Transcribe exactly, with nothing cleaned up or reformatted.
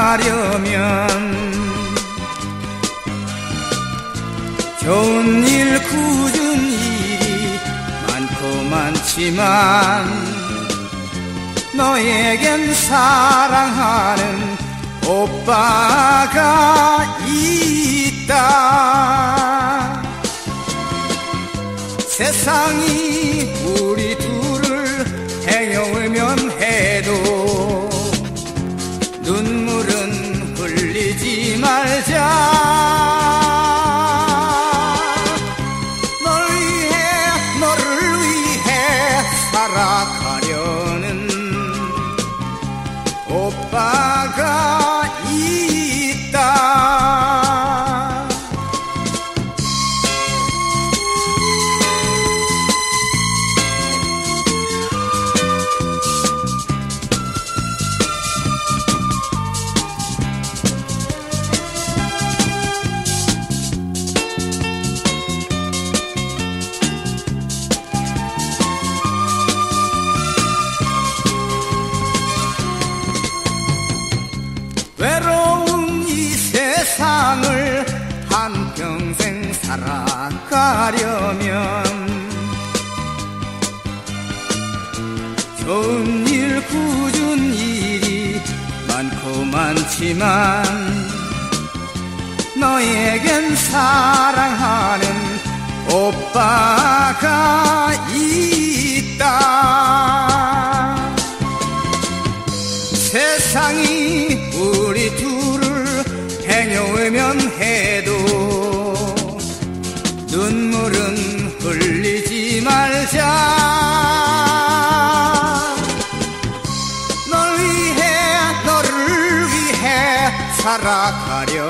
살아가려면 좋은 일 굳은 일이 많고 많지만 너에겐 사랑하는 오빠가 있다. 세상이 우리 둘을 행여울면 해도 눈물은 흘리지 말자. 널 위해 너를 위해 살아가려는 오빠가 있다. 외로운 이 세상을 한평생 살아가려면 좋은 일 굳은 일이 많고 많지만 너에겐 사랑하는 오빠가 있다. 세상이 우리 둘을 행여우면 해도 눈물은 흘리지 말자. 널 위해 너를 위해 살아가려